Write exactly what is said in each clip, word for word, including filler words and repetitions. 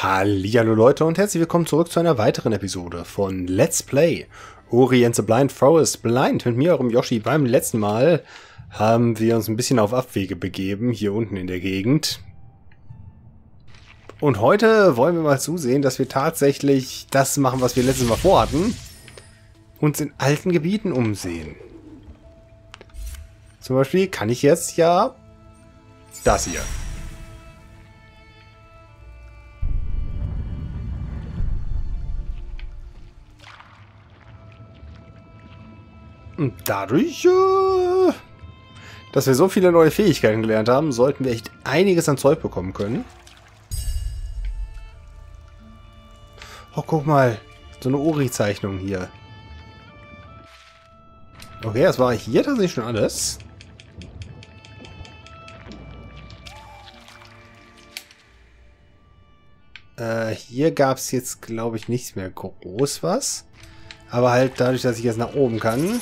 Hallihallo Leute und herzlich willkommen zurück zu einer weiteren Episode von Let's Play Ori and the Blind Forest Blind mit mir, eurem Yoshi. Beim letzten Mal haben wir uns ein bisschen auf Abwege begeben, hier unten in der Gegend. Und heute wollen wir mal zusehen, dass wir tatsächlich das machen, was wir letztes Mal vorhatten. Uns in alten Gebieten umsehen. Zum Beispiel kann ich jetzt ja das hier. Und dadurch, äh, dass wir so viele neue Fähigkeiten gelernt haben, sollten wir echt einiges an Zeug bekommen können. Oh, guck mal. So eine Ori-Zeichnung hier. Okay, das war hier tatsächlich schon alles. Äh, hier gab es jetzt, glaube ich, nichts mehr groß was. Aber halt dadurch, dass ich jetzt nach oben kann.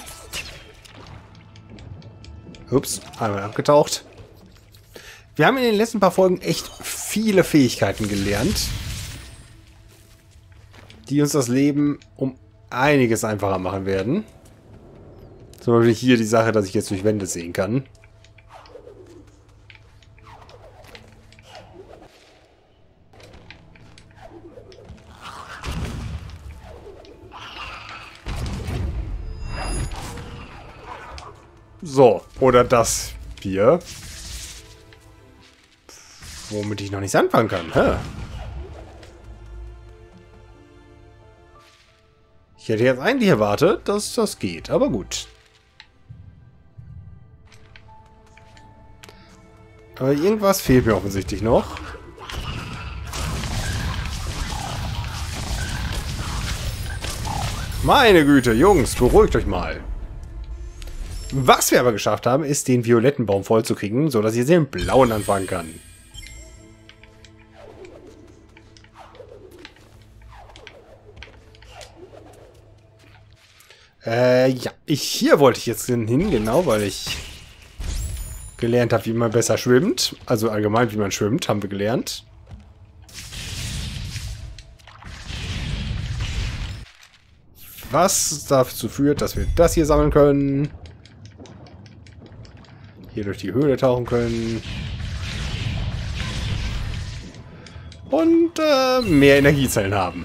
Ups, einmal abgetaucht. Wir haben in den letzten paar Folgen echt viele Fähigkeiten gelernt, die uns das Leben um einiges einfacher machen werden. Zum Beispiel hier die Sache, dass ich jetzt durch Wände sehen kann. So, oder das hier. Womit ich noch nichts anfangen kann. Hä? Ich hätte jetzt eigentlich erwartet, dass das geht, aber gut. Aber irgendwas fehlt mir offensichtlich noch. Meine Güte, Jungs, beruhigt euch mal. Was wir aber geschafft haben, ist, den violetten Baum voll zu kriegen, sodass ich jetzt den blauen anfangen kann. Äh, ja. Ich, hier wollte ich jetzt hin, genau, weil ich gelernt habe, wie man besser schwimmt. Also allgemein, wie man schwimmt, haben wir gelernt. Was dazu führt, dass wir das hier sammeln können. Hier durch die Höhle tauchen können. Und äh, mehr Energiezellen haben.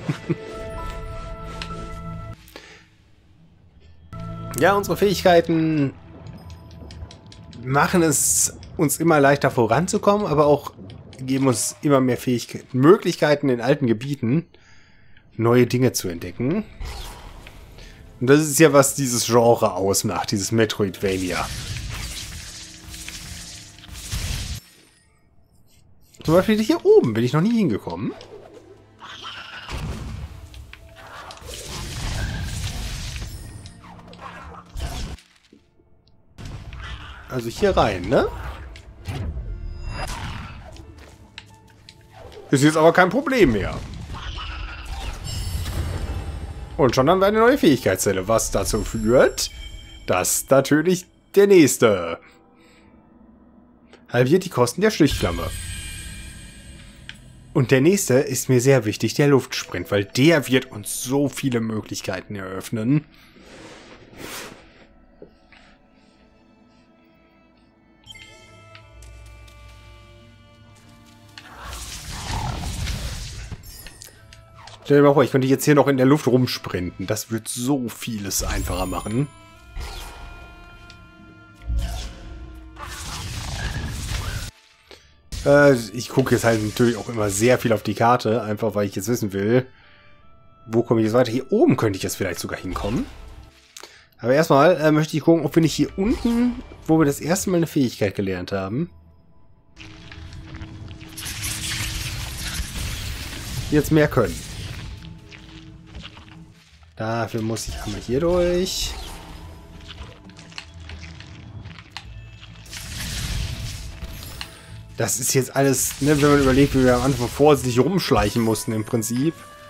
Ja, unsere Fähigkeiten machen es uns immer leichter voranzukommen, aber auch geben uns immer mehr Fähigkeiten, Möglichkeiten in alten Gebieten, neue Dinge zu entdecken. Und das ist ja, was dieses Genre ausmacht, dieses Metroidvania. Zum Beispiel hier oben bin ich noch nie hingekommen. Also hier rein, ne? Ist jetzt aber kein Problem mehr. Und schon haben wir eine neue Fähigkeitszelle, was dazu führt, dass natürlich der nächste halbiert die Kosten der Stichflamme. Und der nächste ist mir sehr wichtig, der Luftsprint, weil der wird uns so viele Möglichkeiten eröffnen. Stell dir mal vor, ich könnte jetzt hier noch in der Luft rumsprinten. Das wird so vieles einfacher machen. Ich gucke jetzt halt natürlich auch immer sehr viel auf die Karte, einfach weil ich jetzt wissen will, wo komme ich jetzt weiter. Hier oben könnte ich jetzt vielleicht sogar hinkommen. Aber erstmal äh, möchte ich gucken, ob wir nicht hier unten, wo wir das erste Mal eine Fähigkeit gelernt haben, jetzt mehr können. Dafür muss ich einmal hier durch. Das ist jetzt alles, ne, wenn man überlegt, wie wir am Anfang vorsichtig rumschleichen mussten im Prinzip.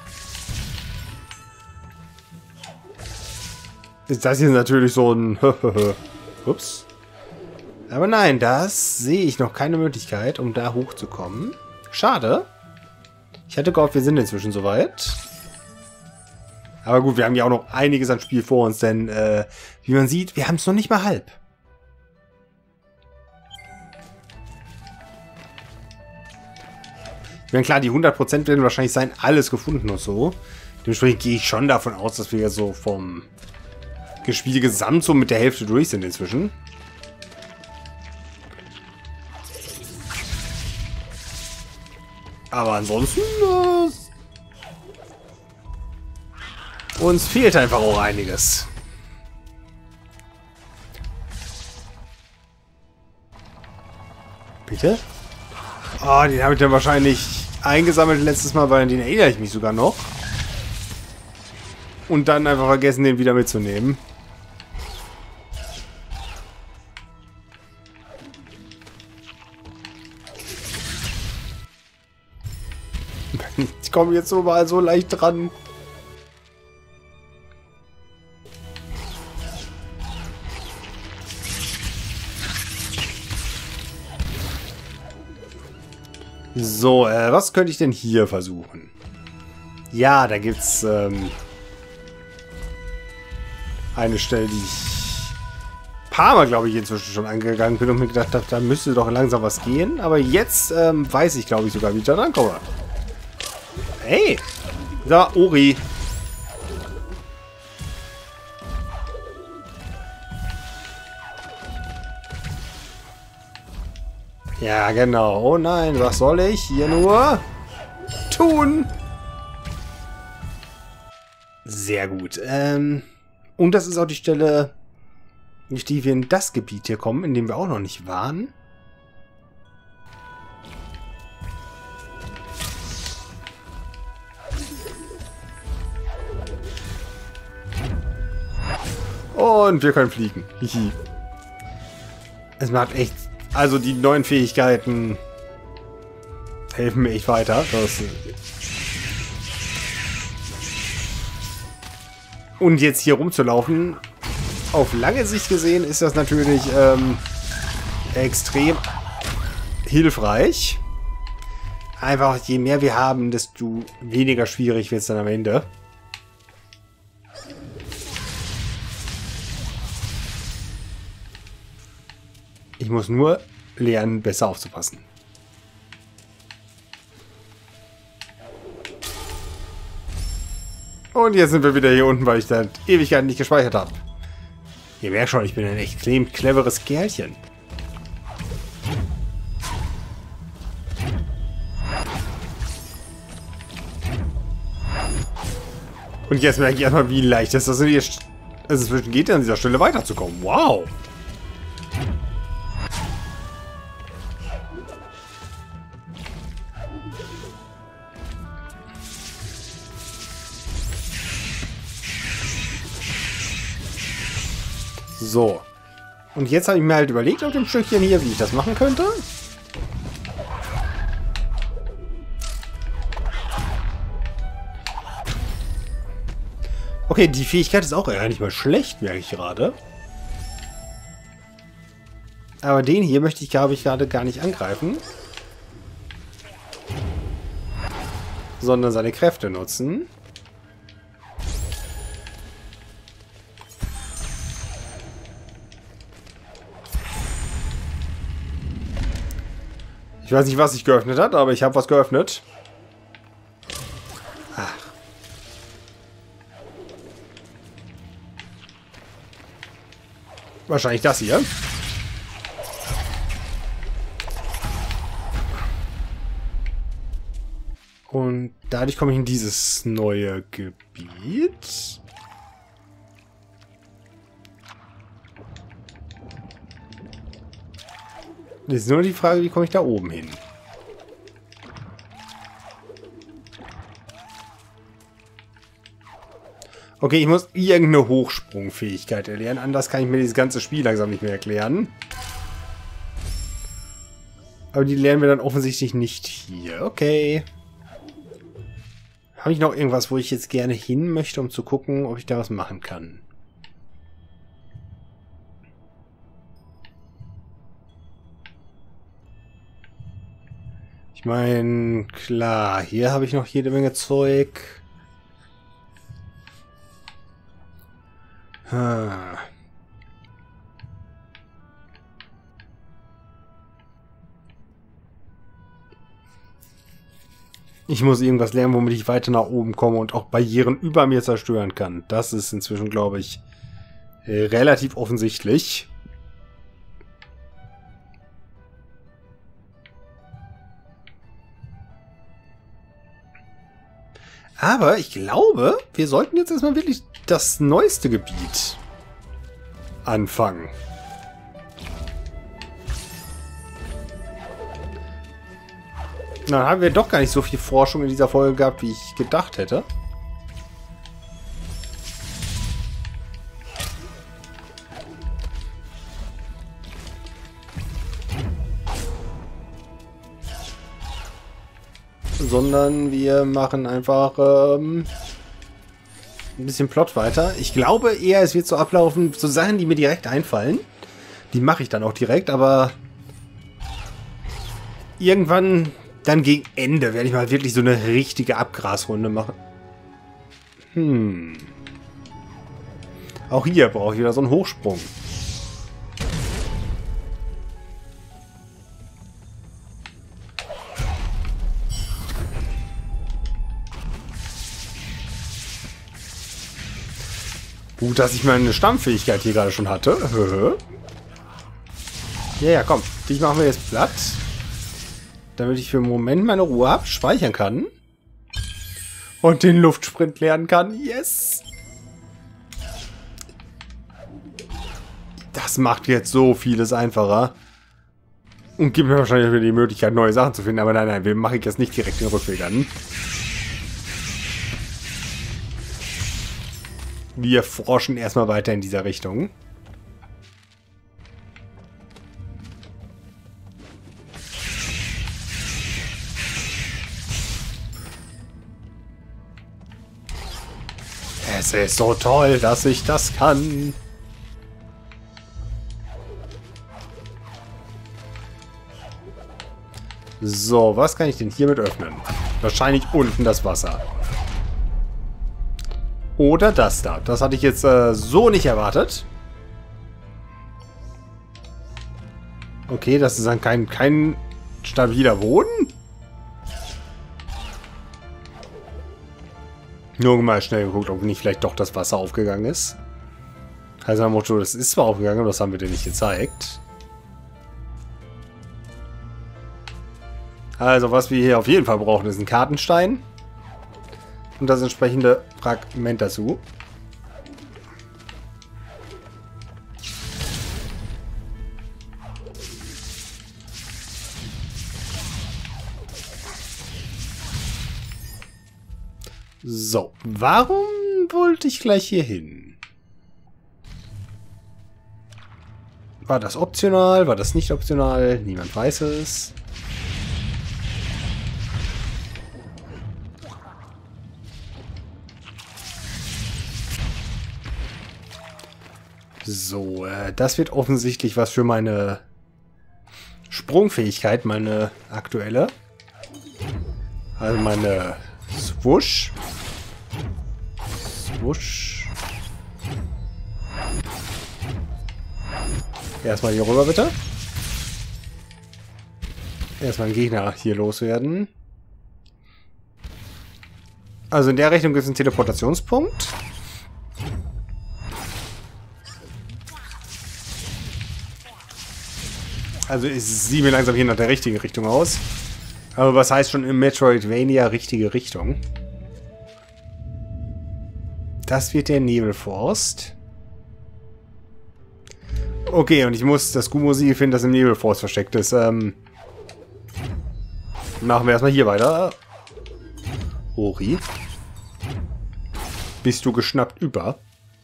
Ist das hier natürlich so ein Ups. Aber nein, das sehe ich noch keine Möglichkeit, um da hochzukommen. Schade. Ich Ich hatte gehofft, wir sind inzwischen soweit. Aber gut, wir haben ja auch noch einiges an Spiel vor uns, denn äh, wie man sieht, wir haben es noch nicht mal halb. Ich meine, klar, die hundert Prozent werden wahrscheinlich sein, alles gefunden und so. Dementsprechend gehe ich schon davon aus, dass wir so vom Spiel gesamt so mit der Hälfte durch sind inzwischen. Aber ansonsten äh, uns fehlt einfach auch einiges. Bitte? Ah, oh, den habe ich dann wahrscheinlich eingesammelt letztes Mal, weil an den erinnere ich mich sogar noch. Und dann einfach vergessen, den wieder mitzunehmen. Ich komme jetzt so mal so leicht dran. So, äh, was könnte ich denn hier versuchen? Ja, da gibt's ähm, eine Stelle, die ich ein paar Mal, glaube ich, inzwischen schon angegangen bin und mir gedacht habe, da müsste doch langsam was gehen. Aber jetzt ähm, weiß ich, glaube ich, sogar, wie ich da rankomme. Hey! Da, Ori. Ja, genau. Oh nein, was soll ich hier nur tun? Sehr gut. Ähm, und das ist auch die Stelle, durch die wir in das Gebiet hier kommen, in dem wir auch noch nicht waren. Und wir können fliegen. Hihi. Es macht echt... Also die neuen Fähigkeiten helfen mir echt weiter. Das und jetzt hier rumzulaufen, auf lange Sicht gesehen, ist das natürlich ähm, extrem hilfreich. Einfach, je mehr wir haben, desto weniger schwierig wird es dann am Ende. Ich muss nur lernen, besser aufzupassen. Und jetzt sind wir wieder hier unten, weil ich da Ewigkeiten nicht gespeichert habe. Ihr merkt schon, ich bin ein extrem cleveres Kerlchen. Und jetzt merke ich erstmal, wie leicht es ist, dass es inzwischen geht, an dieser Stelle weiterzukommen. Wow! So. Und jetzt habe ich mir halt überlegt auf dem Stückchen hier, wie ich das machen könnte. Okay, die Fähigkeit ist auch eher nicht mal schlecht, merke ich gerade. Aber den hier möchte ich, glaube ich, gerade gar nicht angreifen. Sondern seine Kräfte nutzen. Ich weiß nicht, was sich geöffnet hat, aber ich habe was geöffnet. Ach. Wahrscheinlich das hier. Und dadurch komme ich in dieses neue Gebiet. Das ist nur die Frage, wie komme ich da oben hin? Okay, ich muss irgendeine Hochsprungfähigkeit erlernen. Anders kann ich mir dieses ganze Spiel langsam nicht mehr erklären. Aber die lernen wir dann offensichtlich nicht hier. Okay. Habe ich noch irgendwas, wo ich jetzt gerne hin möchte, um zu gucken, ob ich da was machen kann? Ich Ich meine, klar, hier habe ich noch jede Menge Zeug. Hm. Ich muss irgendwas lernen, womit ich weiter nach oben komme und auch Barrieren über mir zerstören kann. Das ist inzwischen, glaube ich, relativ offensichtlich. Aber ich glaube, wir sollten jetzt erstmal wirklich das neueste Gebiet anfangen. Dann haben wir doch gar nicht so viel Forschung in dieser Folge gehabt, wie ich gedacht hätte. Sondern wir machen einfach ähm, ein bisschen Plot weiter. Ich glaube eher, es wird so ablaufen, so Sachen, die mir direkt einfallen. Die mache ich dann auch direkt, aber irgendwann, dann gegen Ende, werde ich mal wirklich so eine richtige Abgrasrunde machen. Hm. Auch hier brauche ich wieder so einen Hochsprung. Gut, dass ich meine Stammfähigkeit hier gerade schon hatte. Ja, ja, komm. Dich machen wir jetzt platt. Damit ich für einen Moment meine Ruhe habe, speichern kann. Und den Luftsprint lernen kann. Yes! Das macht jetzt so vieles einfacher. Und gibt mir wahrscheinlich wieder die Möglichkeit, neue Sachen zu finden. Aber nein, nein, wir machen jetzt nicht direkt den Rückweg an. Wir forschen erstmal weiter in dieser Richtung. Es ist so toll, dass ich das kann. So, was kann ich denn hiermit öffnen? Wahrscheinlich unten das Wasser. Oder das da. Das hatte ich jetzt äh, so nicht erwartet. Okay, das ist dann kein, kein stabiler Boden. Nur mal schnell geguckt, ob nicht vielleicht doch das Wasser aufgegangen ist. Also am Motto, das ist zwar aufgegangen, aber das haben wir dir nicht gezeigt. Also was wir hier auf jeden Fall brauchen, ist ein Kartenstein. Und das entsprechende Fragment dazu. So, warum wollte ich gleich hier hin? War das optional? War das nicht optional? Niemand weiß es. So, äh, das wird offensichtlich was für meine Sprungfähigkeit, meine aktuelle. Also meine Swoosh. Swoosh. Erstmal hier rüber, bitte. Erstmal einen Gegner hier loswerden. Also in der Richtung gibt es einen Teleportationspunkt. Also es sieht mir langsam hier nach der richtigen Richtung aus. Aber was heißt schon im Metroidvania richtige Richtung? Das wird der Nebelforst. Okay, und ich muss das Gumo-Siegel finden, das im Nebelforst versteckt ist. Ähm, machen wir erstmal hier weiter. Ori. Bist du geschnappt über?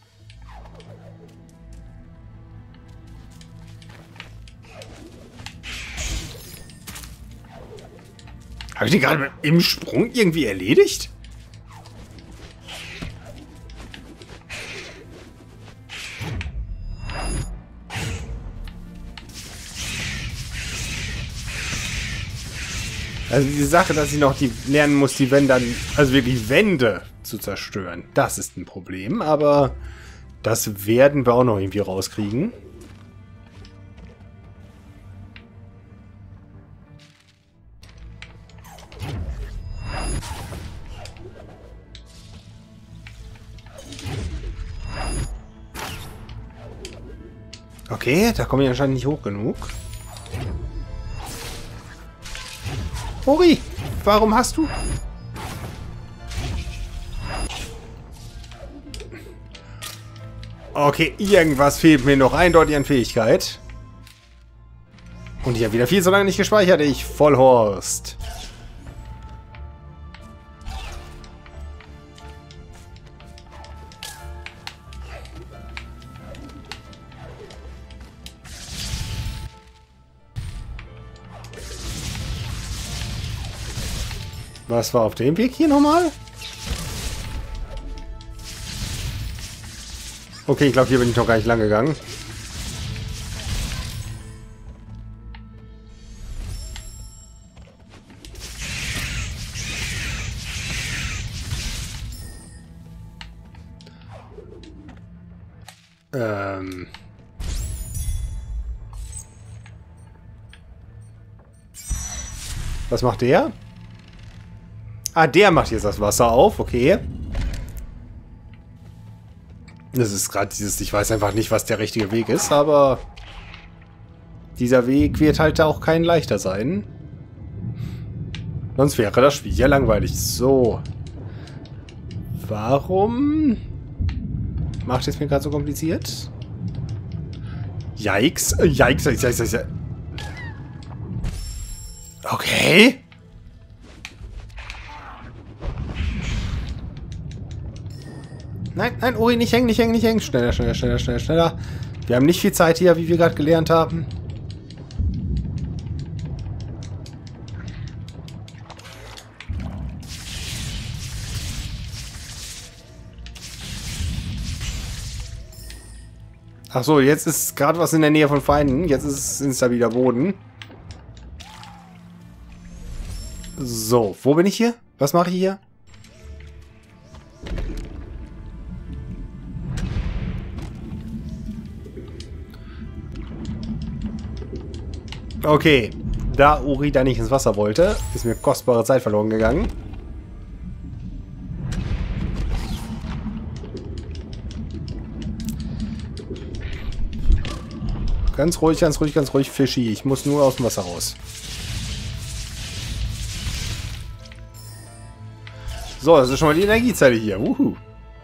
Habe ich den gerade im Sprung irgendwie erledigt? Also die Sache, dass ich noch die lernen muss, die Wände dann, also wirklich Wände zu zerstören, das ist ein Problem, aber das werden wir auch noch irgendwie rauskriegen. Okay, da komme ich anscheinend nicht hoch genug. Ori, warum hast du... Okay, irgendwas fehlt mir noch eindeutig an Fähigkeit. Und ich habe wieder viel so lange nicht gespeichert. Ich Vollhorst. Was war auf dem Weg hier nochmal? Okay, ich glaube, hier bin ich noch gar nicht lang gegangen. Ähm... Was macht der? Ah, der macht jetzt das Wasser auf, okay. Das ist gerade dieses, ich weiß einfach nicht, was der richtige Weg ist, aber dieser Weg wird halt auch kein leichter sein. Sonst wäre das Spiel ja langweilig. So. Warum macht es mir gerade so kompliziert? Yikes. Yikes, yikes, yikes, yikes. Okay. Nein, nein, Ori, nicht hängen, nicht hängen, nicht hängen. Schneller, schneller, schneller, schneller, schneller. Wir haben nicht viel Zeit hier, wie wir gerade gelernt haben. Ach so, jetzt ist gerade was in der Nähe von Feinden. Jetzt ist es instabiler Boden. So, wo bin ich hier? Was mache ich hier? Okay, da Ori da nicht ins Wasser wollte, ist mir kostbare Zeit verloren gegangen. Ganz ruhig, ganz ruhig, ganz ruhig, Fischi. Ich muss nur aus dem Wasser raus. So, das ist schon mal die Energiezelle hier. Uhu.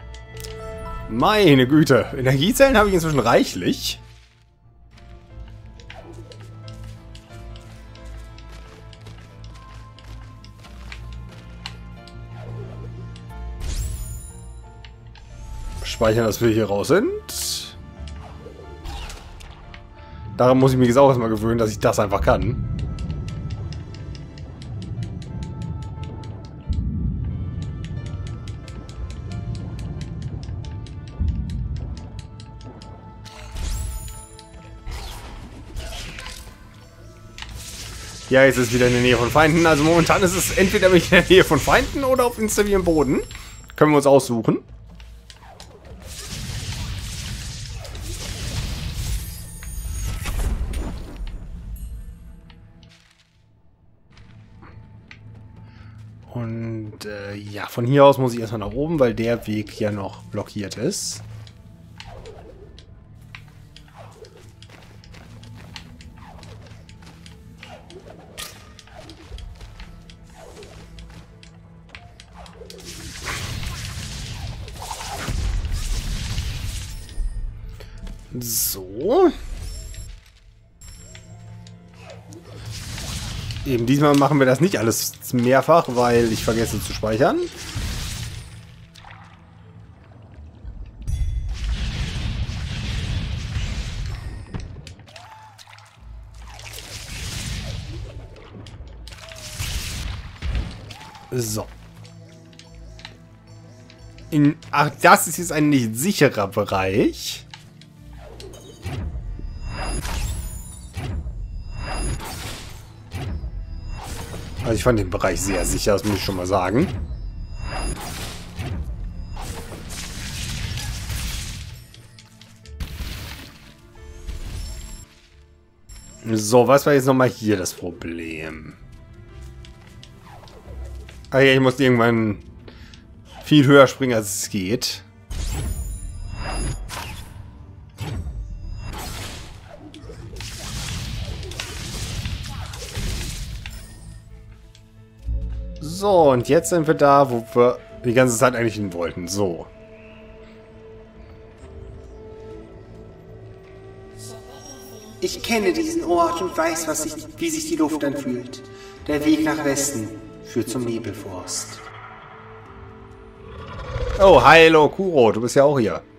Meine Güte. Energiezellen habe ich inzwischen reichlich. Speichern, dass wir hier raus sind. Daran muss ich mich jetzt auch erstmal gewöhnen, dass ich das einfach kann. Ja, jetzt ist es wieder in der Nähe von Feinden. Also momentan ist es entweder in der Nähe von Feinden oder auf instabilem Boden. Können wir uns aussuchen. Und äh, ja, von hier aus muss ich erstmal nach oben, weil der Weg ja noch blockiert ist. So. Eben diesmal machen wir das nicht alles mehrfach, weil ich vergesse zu speichern. So. In, ach, das ist jetzt ein nicht sicherer Bereich. Also ich fand den Bereich sehr sicher, das muss ich schon mal sagen. So, was war jetzt nochmal hier das Problem? Ah ja, ich muss irgendwann viel höher springen, als es geht. So, und jetzt sind wir da, wo wir die ganze Zeit eigentlich hin wollten. So. Ich kenne diesen Ort und weiß, was sich, wie sich die Luft anfühlt. Der Weg nach Westen führt zum Nebelforst. Oh, hallo, Kuro, du bist ja auch hier.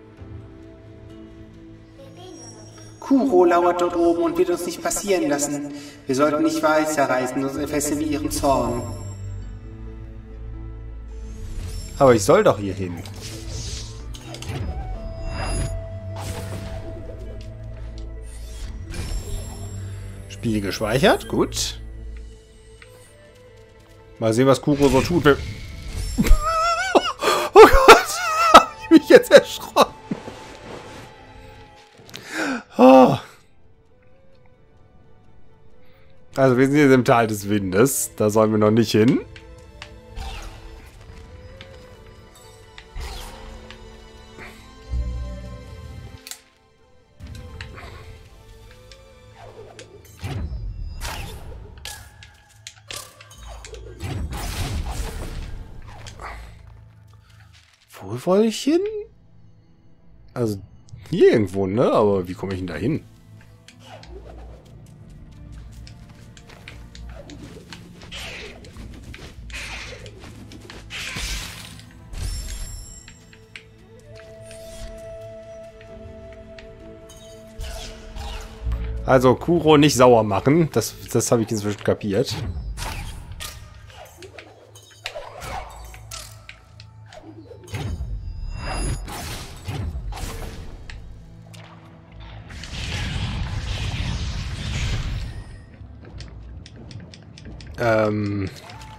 Kuro lauert dort oben und wird uns nicht passieren lassen. Wir sollten nicht weiterreisen, sonst entfesseln wir ihren Zorn. Aber ich soll doch hier hin. Spiel gespeichert, gut. Mal sehen, was Kuro so tut. Oh Gott, hab ich mich jetzt erschrocken. Oh. Also wir sind jetzt im Tal des Windes. Da sollen wir noch nicht hin. Wo wollte ich hin? Also hier irgendwo, ne? Aber wie komme ich denn da hin? Also Kuro nicht sauer machen. Das, das habe ich inzwischen kapiert. Ähm...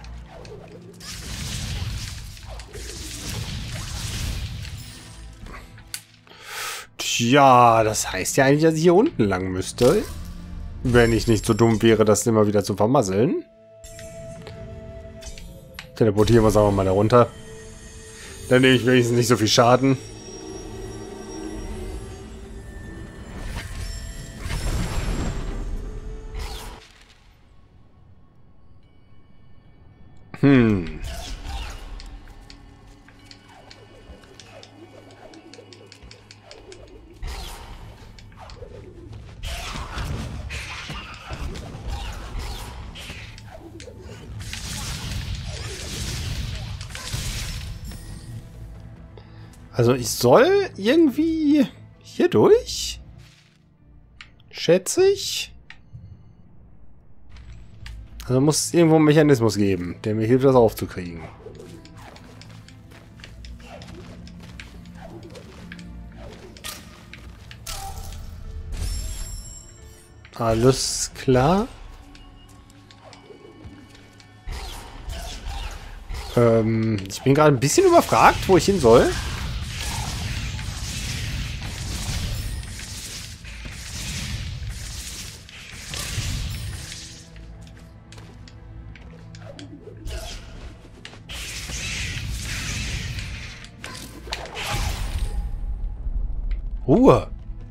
Tja, das heißt ja eigentlich, dass ich hier unten lang müsste. Wenn ich nicht so dumm wäre, das immer wieder zu vermasseln. Teleportieren wir es aber mal da runter. Dann nehme ich wenigstens nicht so viel Schaden. Hm. Also ich soll irgendwie hier durch? Schätze ich? Also muss es irgendwo einen Mechanismus geben, der mir hilft, das aufzukriegen. Alles klar. Ähm, ich bin gerade ein bisschen überfragt, wo ich hin soll. Ruhe.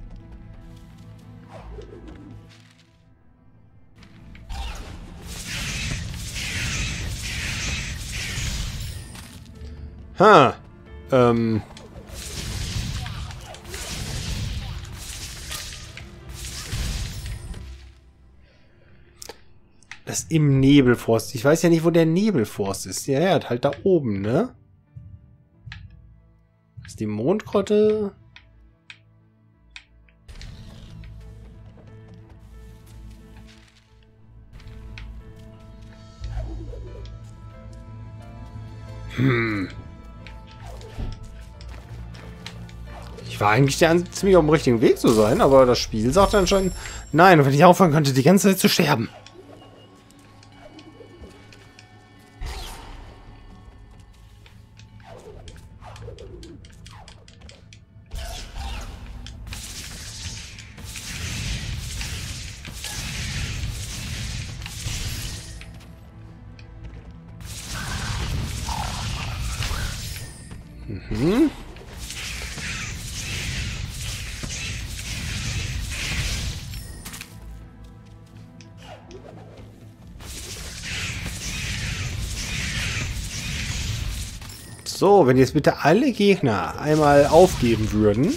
Ha. Ähm. Das im Nebelforst. Ich weiß ja nicht, wo der Nebelforst ist. Ja, er hat halt da oben, ne? Das ist die Mondgrotte. Hm. Ich war eigentlich der ziemlich auf dem richtigen Weg zu sein, aber das Spiel sagt dann schon, nein, und wenn ich aufhören könnte, die ganze Zeit zu sterben. Mhm. So, wenn jetzt bitte alle Gegner einmal aufgeben würden.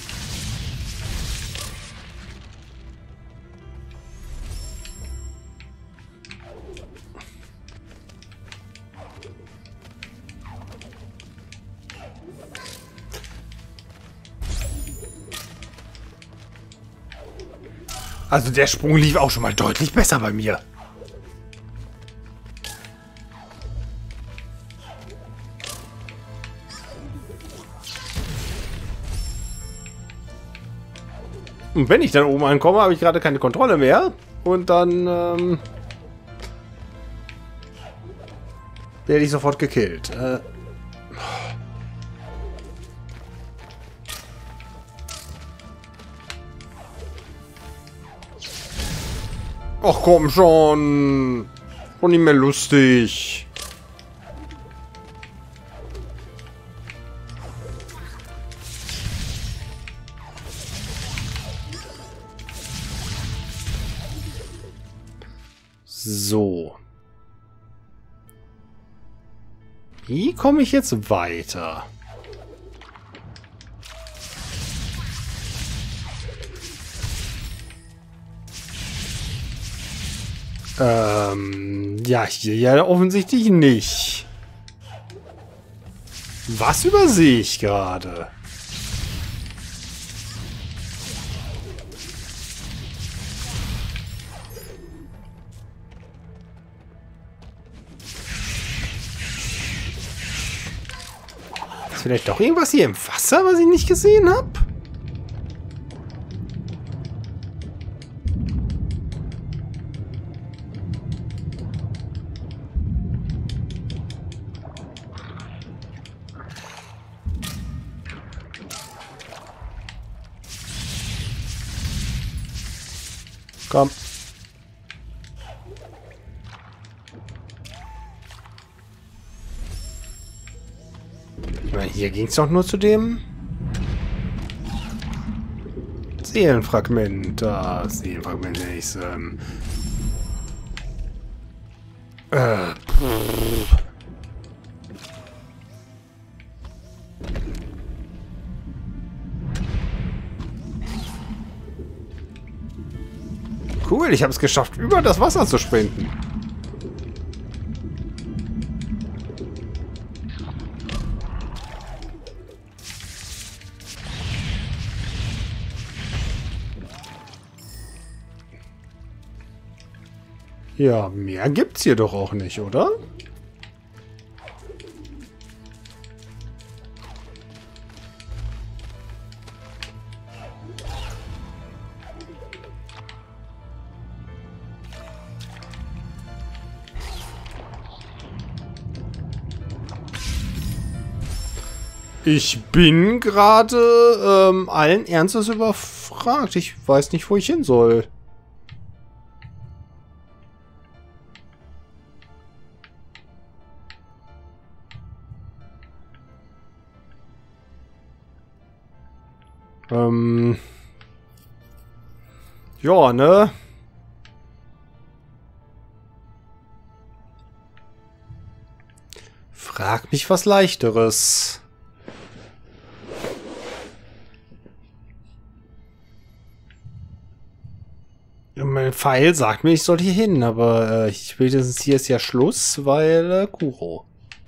Also der Sprung lief auch schon mal deutlich besser bei mir. Und wenn ich dann oben ankomme, habe ich gerade keine Kontrolle mehr. Und dann ähm, werde ich sofort gekillt. Äh, Ach komm schon. Und nicht mehr lustig. So. Wie komme ich jetzt weiter? Ähm, ja, hier ja offensichtlich nicht. Was übersehe ich gerade? Ist vielleicht doch irgendwas hier im Wasser, was ich nicht gesehen habe? Komm. Ich meine, hier ging es doch nur zu dem Seelenfragment. Da, Seelenfragment ist, ähm... Äh, pff. Cool, ich habe es geschafft, über das Wasser zu sprinten. Ja, mehr gibt's hier doch auch nicht, oder? Ich bin gerade ähm, allen Ernstes überfragt. Ich weiß nicht, wo ich hin soll. Ähm. Ja, ne? Frag mich was Leichteres. Mein Pfeil sagt mir, ich soll hier hin, aber äh, spätestens hier ist ja Schluss, weil äh, Kuro.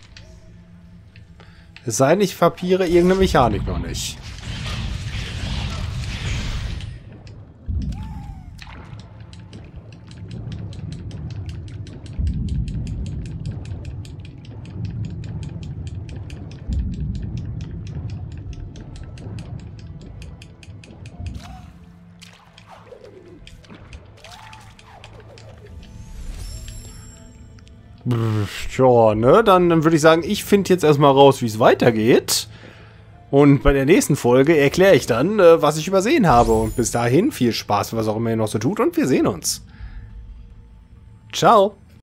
Es sei denn, ich kapiere irgendeine Mechanik noch nicht. Ja, ne, dann, dann würde ich sagen, ich finde jetzt erstmal raus, wie es weitergeht. Und bei der nächsten Folge erkläre ich dann, äh, was ich übersehen habe. Und bis dahin viel Spaß, was auch immer ihr noch so tut. Und wir sehen uns. Ciao.